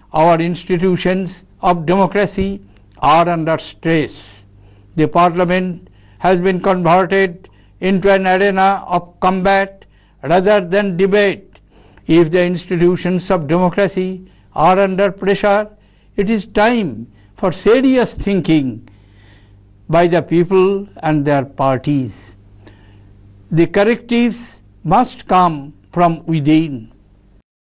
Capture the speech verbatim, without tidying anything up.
Our institutions of democracy are under stress. The Parliament has been converted into an arena of combat rather than debate. If the institutions of democracy are under pressure, it is time for serious thinking by the people and their parties. The correctives must come from within.